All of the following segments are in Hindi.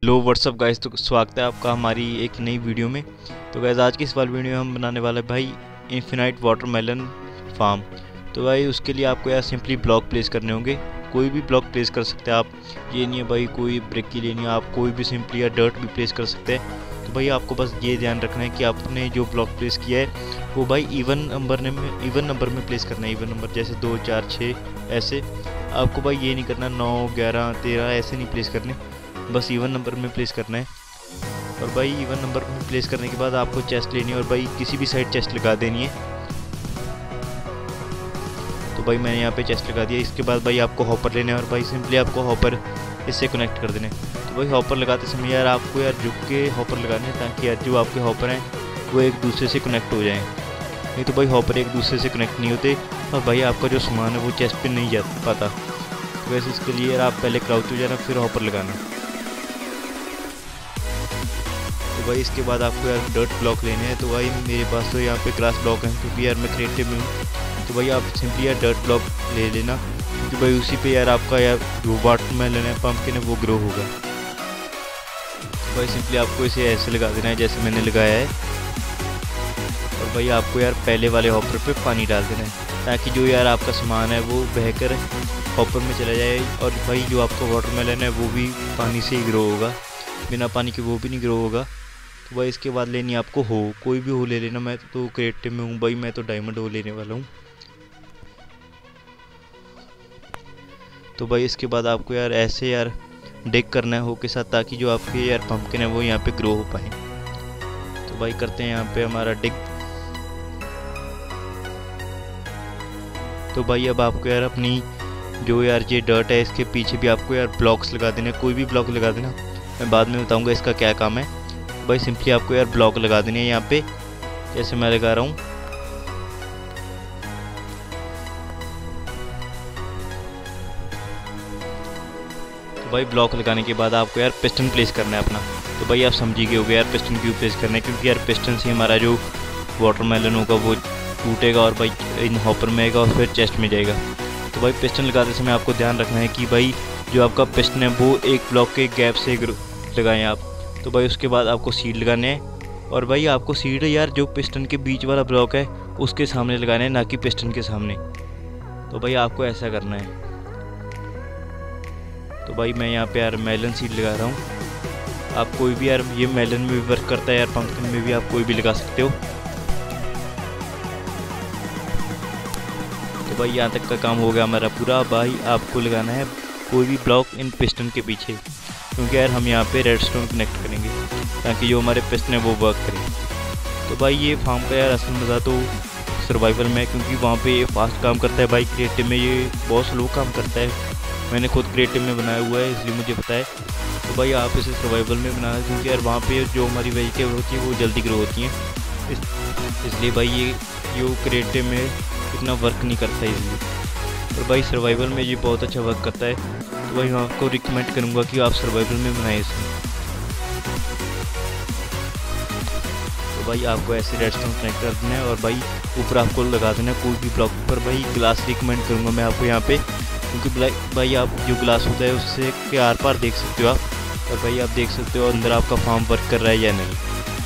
लो व्हाट्सअप गाइस, तो स्वागत है आपका हमारी एक नई वीडियो में। तो गाइस आज की इस वाली वीडियो में हम बनाने वाले हैं भाई इन्फिनाइट वाटरमेलन फार्म। तो भाई उसके लिए आपको यार सिंपली ब्लॉक प्लेस करने होंगे। कोई भी ब्लॉक प्लेस कर सकते हैं आप, ये नहीं है भाई कोई ब्रिक की लेनी है, आप कोई भी सिंपली या डर्ट भी प्लेस कर सकते हैं। तो भाई आपको बस ये ध्यान रखना है कि आपने जो ब्लॉक प्लेस किया है वो भाई इवन नंबर में प्लेस करना है। इवन नंबर जैसे 2 4 6 ऐसे। आपको भाई ये नहीं करना 9 11 13 ऐसे नहीं प्लेस करने, बस इवन नंबर में प्लेस करना है। और भाई इवन नंबर में प्लेस करने के बाद आपको चेस्ट लेनी है और भाई किसी भी साइड चेस्ट लगा देनी है। तो भाई मैंने यहाँ पे चेस्ट लगा दिया। इसके बाद भाई आपको हॉपर लेना है और भाई सिंपली आपको हॉपर इससे कनेक्ट कर देने। तो भाई हॉपर लगाते समय यार आपको यार झुक के हॉपर लगाने हैं, ताकि यार जो आपके हॉपर हैं वो एक दूसरे से कनेक्ट हो जाएँ। नहीं तो भाई हॉपर एक दूसरे से कनेक्ट नहीं होते और भाई आपका जो सामान है वो चेस्ट पे नहीं जा पाता। तो वैसे इसके लिए यार आप पहले क्राउच हो जाना, फिर हॉपर लगाना। तो भाई इसके बाद आपको यार डर्ट ब्लॉक लेने हैं। तो भाई मेरे पास तो यहाँ पे ग्रास ब्लॉक है, क्योंकि यार मैं क्रिएटिव में हूँ। तो भाई आप सिंपली यार डर्ट ब्लॉक ले लेना, क्योंकि भाई उसी पे यार आपका यार जो वाटरमेलन है पंपकिन है वो ग्रो होगा। तो भाई सिंपली आपको इसे ऐसे लगा देना है जैसे मैंने लगाया है। और भाई आपको यार पहले वाले हॉपर पे पानी डाल देना है, ताकि जो यार आपका सामान है वो बहकर हॉपर में चला जाए। और भाई जो आपका वाटरमेलन है वो भी पानी से ही ग्रो होगा, बिना पानी के वो भी नहीं ग्रो होगा। तो भाई इसके बाद लेनी आपको हो, कोई भी हो ले लेना। मैं तो क्रिएटिव में हूँ भाई, मैं तो डायमंड हो लेने वाला हूँ। तो भाई इसके बाद आपको यार ऐसे यार डिग करना है हो के साथ, ताकि जो आपके यार पंपकिन है वो यहाँ पे ग्रो हो पाए। तो भाई करते हैं यहाँ पे हमारा डिग। तो भाई अब आपको यार अपनी जो यार ये डर्ट है इसके पीछे भी आपको यार ब्लॉक्स लगा देने, कोई भी ब्लॉक लगा देना। मैं बाद में बताऊंगा इसका क्या काम है। भाई सिंपली आपको यार ब्लॉक लगा देने हैं यहाँ पे, जैसे मैं लगा रहा हूँ। तो भाई ब्लॉक लगाने के बाद आपको यार पिस्टन प्लेस करना है अपना। तो भाई आप समझी गए होगे यार पिस्टन क्यों प्लेस करना है, क्योंकि यार पिस्टन से हमारा जो वाटरमेलन होगा वो टूटेगा और भाई इन हॉपर में आएगा और फिर चेस्ट में जाएगा। तो भाई पिस्टन लगाते समय आपको ध्यान रखना है कि भाई जो आपका पिस्टन है वो एक ब्लॉक के गैप से लगाएं आप। तो भाई उसके बाद आपको सीड लगाने हैं, और भाई आपको सीड यार जो पिस्टन के बीच वाला ब्लॉक है उसके सामने लगाने हैं, ना कि पिस्टन के सामने। तो भाई आपको ऐसा करना है। तो भाई मैं यहाँ पे यार मेलन सीड लगा रहा हूँ। आप कोई भी यार, ये मेलन में भी वर्क करता है यार, पंपकिन में भी आप कोई भी लगा सकते हो। तो भाई यहाँ तक का काम हो गया हमारा पूरा। भाई आपको लगाना है कोई भी ब्लॉक इन पिस्टन के पीछे, क्योंकि यार हम यहाँ पे रेडस्टोन कनेक्ट करेंगे ताकि जो हमारे पिस्टन है वो वर्क करे। तो भाई ये फार्म का यार असल मज़ा तो सर्वाइवल में है, क्योंकि वहाँ पे ये फास्ट काम करता है। भाई क्रिएटिव में ये बहुत स्लो काम करता है। मैंने खुद क्रिएटिव में बनाया हुआ है, इसलिए मुझे पता है। तो भाई आप इसे सर्वाइवल में बनाना, क्योंकि यार वहाँ पे जो हमारी वेजिटेबल होती है वो जल्दी ग्रो होती हैं, इसलिए भाई ये जो क्रिएटिव में इतना वर्क नहीं करता इसलिए। और भाई सर्वाइवल में ये बहुत अच्छा वर्क करता है। तो भाई मैं आपको रिकमेंड करूँगा कि आप सर्वाइवल में बनाएं इसे। तो भाई आपको ऐसे रेडस्टोन कनेक्ट कर देना है और भाई ऊपर आपको लगा देना है कोई भी ब्लॉक पर। भाई ग्लास रिकमेंड करूँगा मैं आपको यहाँ पे, क्योंकि भाई आप जो ग्लास होता है उससे के आर पार देख सकते हो आप। और भाई आप देख सकते हो अंदर आपका फार्म वर्क कर रहा है या नहीं।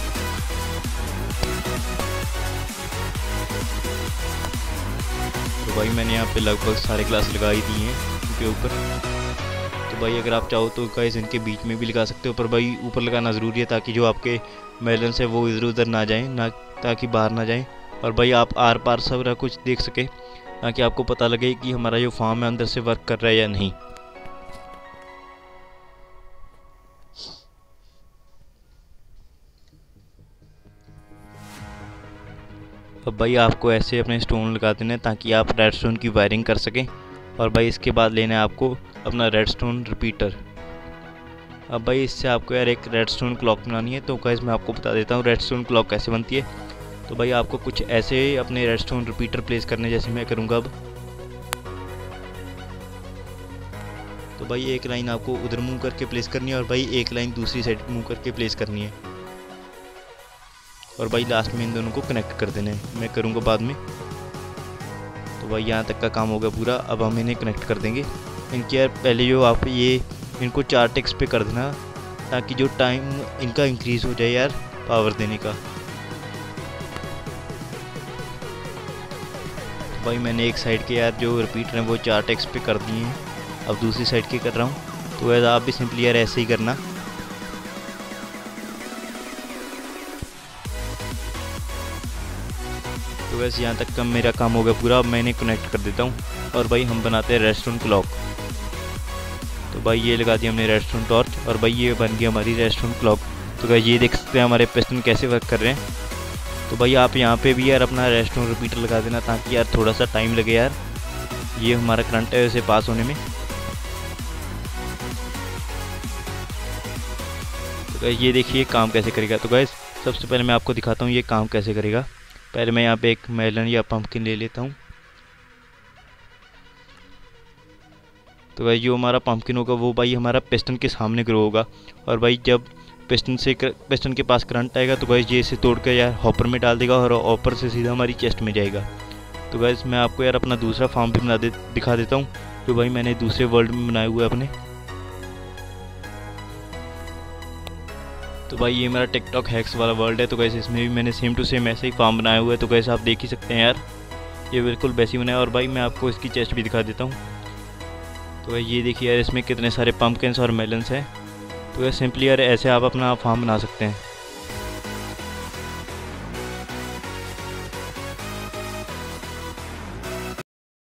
तो भाई मैंने यहाँ पे लगभग सारे ग्लास लगा ही दिए हैं उनके ऊपर। तो भाई अगर आप चाहो तो गाइस इनके बीच में भी लगा सकते हो, पर भाई ऊपर लगाना ज़रूरी है, ताकि जो आपके मेलन से वो इधर उधर ना जाएं, ना ताकि बाहर ना जाएं। और भाई आप आर पार सब कुछ देख सके, ताकि आपको पता लगे कि हमारा जो फार्म है अंदर से वर्क कर रहा है या नहीं। अब भाई आपको ऐसे अपने स्टोन लगा देने हैं ताकि आप रेडस्टोन की वायरिंग कर सकें। और भाई इसके बाद लेना है आपको अपना रेडस्टोन रिपीटर। अब भाई इससे आपको यार एक रेडस्टोन क्लॉक बनानी है। तो गाइस मैं आपको बता देता हूँ रेडस्टोन क्लॉक कैसे बनती है। तो भाई आपको कुछ ऐसे अपने रेडस्टोन रिपीटर प्लेस करने, जैसे मैं करूँगा अब। तो भाई एक लाइन आपको उधर मूव करके प्लेस करनी है और भाई एक लाइन दूसरी साइड मूव करके प्लेस करनी है। और भाई लास्ट में इन दोनों को कनेक्ट कर देना है, मैं करूँगा बाद में। तो भाई यहाँ तक का काम हो गया पूरा। अब हम इन्हें कनेक्ट कर देंगे। इनके यार पहले जो आप ये इनको 4 टिक्स पे कर देना, ताकि जो टाइम इनका इंक्रीज़ हो जाए यार पावर देने का। तो भाई मैंने एक साइड के यार जो रिपीटर हैं वो 4 टैक्स पे कर दिए हैं, अब दूसरी साइड के कर रहा हूँ। तो वैसे आप भी सिंपली यार ऐसे ही करना। तो वैसे यहाँ तक का मेरा काम हो गया पूरा, अब मैं इन्हें कनेक्ट कर देता हूँ और भाई हम बनाते हैं रेस्टोरेंट क्लॉक। तो भाई ये लगा दिया हमने रेस्टोरेंट टॉर्च और भाई ये बन गई हमारी रेस्टोरेंट क्लॉक। तो भाई ये देख सकते हैं हमारे पिस्टन कैसे वर्क कर रहे हैं। तो भाई आप यहाँ पे भी यार अपना रेस्टोरेंट रिपीटर लगा देना ताकि यार थोड़ा सा टाइम लगे यार ये हमारा करंट है उसे पास होने में। तो गाइस ये देखिए काम कैसे करेगा। तो गाइस सबसे पहले मैं आपको दिखाता हूँ ये काम कैसे करेगा। पहले मैं यहाँ पे एक मेलन या पंपकिन ले लेता हूँ। तो भाई जो हमारा पंपकिन होगा वो भाई हमारा पिस्टन के सामने ग्रो होगा और भाई जब पिस्टन के पास करंट आएगा तो गाइस ये इसे तोड़ कर यार हॉपर में डाल देगा और हॉपर से सीधा हमारी चेस्ट में जाएगा। तो गाइस मैं आपको यार अपना दूसरा फार्म भी दिखा देता हूँ जो भाई मैंने दूसरे वर्ल्ड में बनाए हुए अपने। तो भाई ये मेरा टिकटॉक हैक्स वाला वर्ल्ड है। तो गाइस इसमें भी मैंने सेम टू सेम ऐसे ही फार्म बनाया हुआ है। तो गाइस आप देख ही सकते हैं यार ये बिल्कुल वैसे ही बनाया। और भाई मैं आपको इसकी चेस्ट भी दिखा देता हूँ। तो भाई ये देखिए यार इसमें कितने सारे पंपकिन्स और मेलन्स हैं। तो यार सिंपली यार ऐसे आप अपना फार्म बना सकते हैं।